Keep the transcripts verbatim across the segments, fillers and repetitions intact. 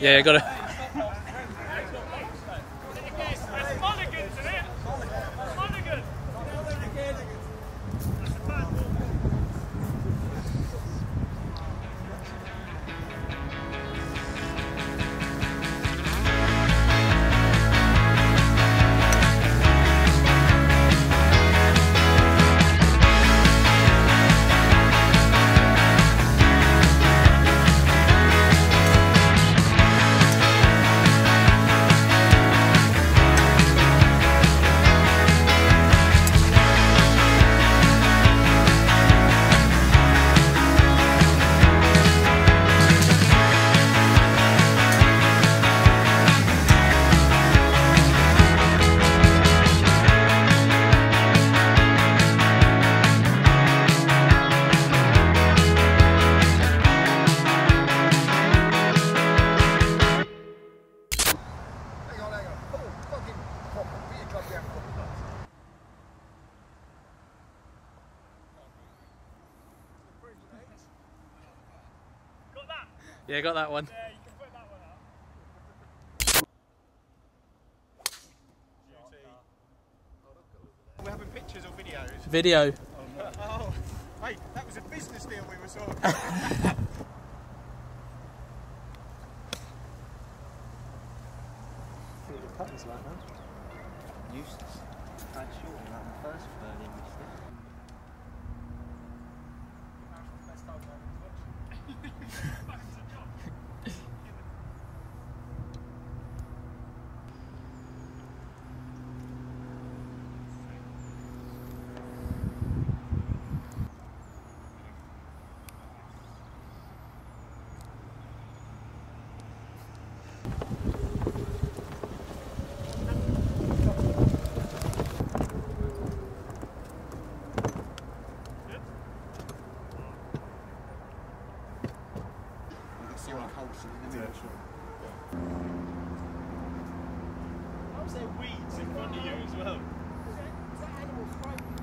Yeah, got to. Yeah, got that one. Yeah, you can put that one up. We're having pictures or videos? Video. Oh, hey, that was a business deal we were talking. Cutters like that. Useless. Tried shorting that in the first birdie and missed it. How is there weeds in front of you as well? Is that animal frightened?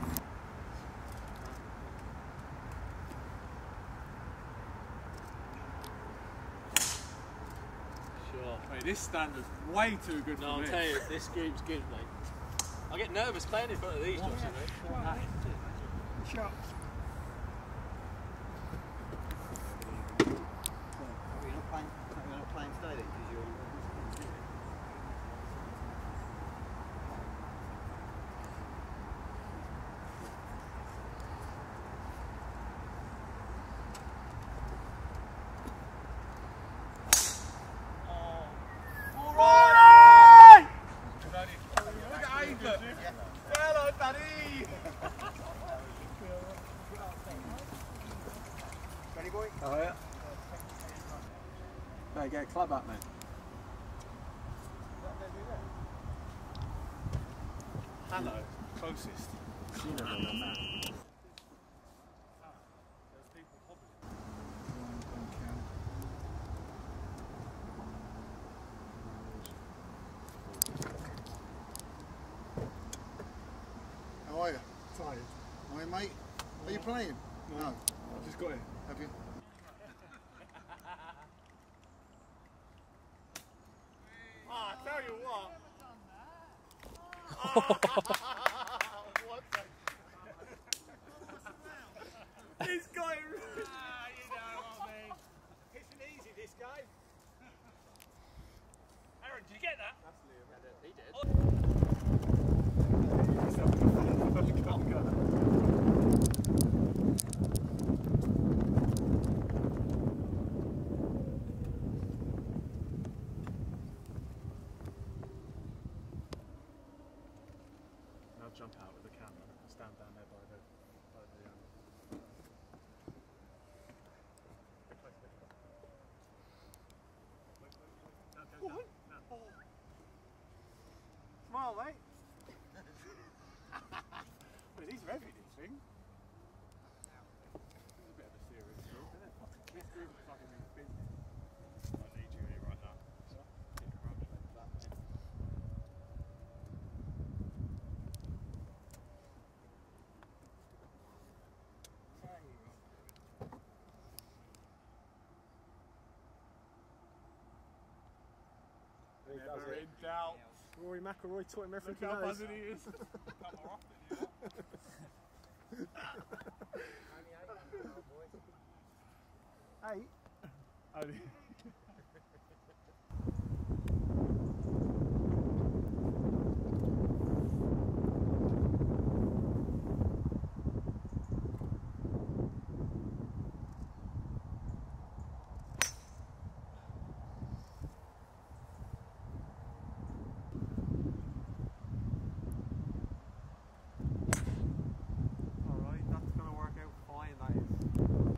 Sure. Mate, this standard's way too good No, for I'll me. tell you, this group's good, mate. I get nervous playing in front of these jobs, mate. Shot. You're not playing, you're not playing today then, because you're... Oh yeah. Better get a club up, man. Hello, closest. You know that. How are you? Tired. Are you, mate? Are you playing? No. no. I just got it. Have you? Ah, I tell you what. What the... He's got it. Ah, you know what I mean. It's easy, this guy. Aaron, did you get that? That's Liam. He did. he does Never it. in doubt. Rory McIlroy taught him everything Look he how knows. buzzing he is. Eight? Only. Alright, that's going to work out fine, that is.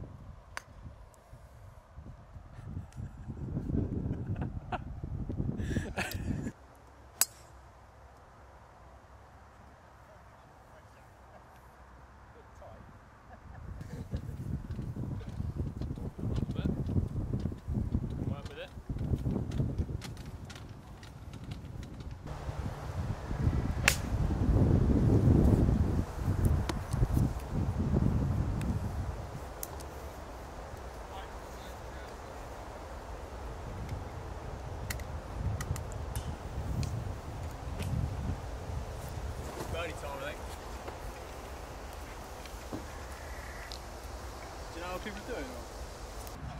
Work with it. Birdie time, I think. Do you know how people do it?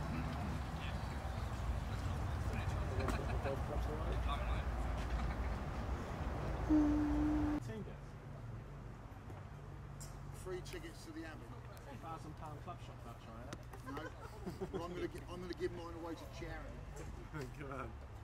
Team gets Free tickets to the Abbey. a thousand pound club shop voucher, eh? No. Well, I'm going to I'm going to give mine away to charity. Come on.